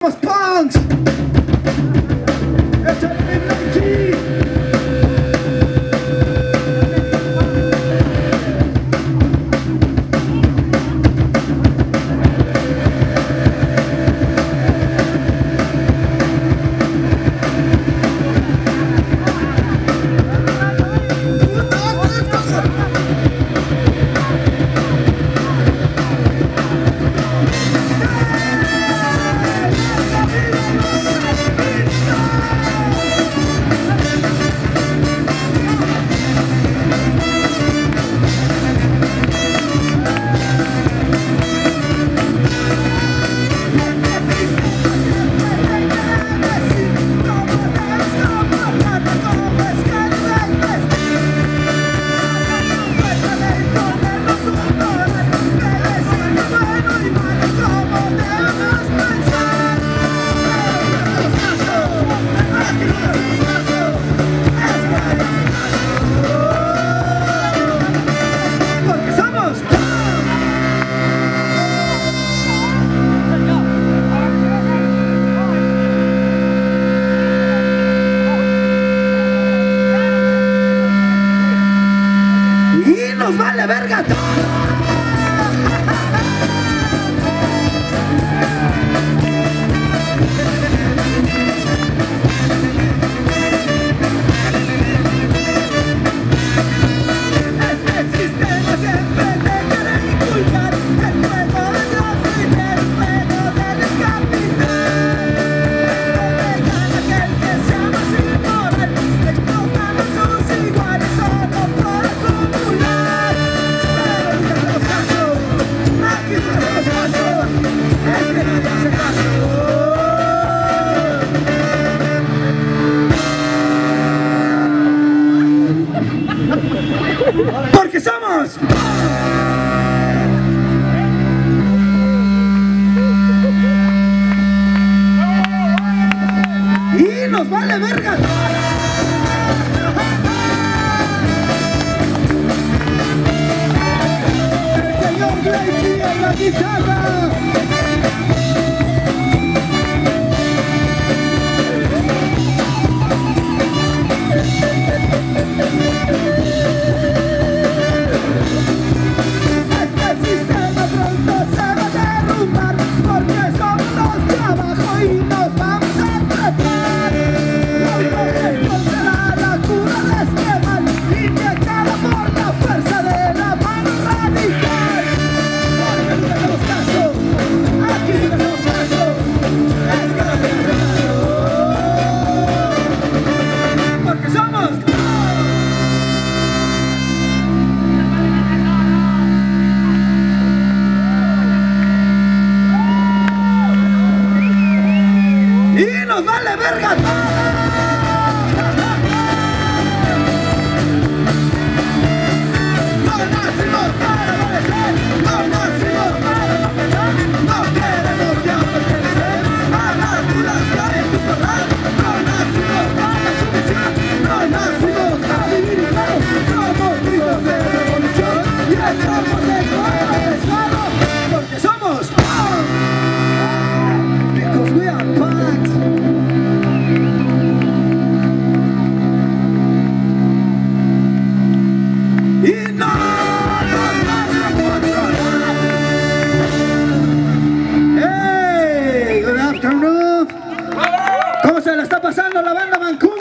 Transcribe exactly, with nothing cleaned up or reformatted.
punks. Nos vale verga todo. Porque somos y nos vale verga. El señor Rickshaw en la guitarra. ¡Nos vale verga! No nacimos para obedecer, no nacimos para obedecer, no queremos ya pertenecer a las dudas que hay en tu corral, no nacimos para sumisión, no nacimos a vivir igual, somos hijos de revolución y estamos dentro del estado porque somos punk, because we are punks. Hey, good afternoon. ¿Cómo se la está pasando la banda Vancouver?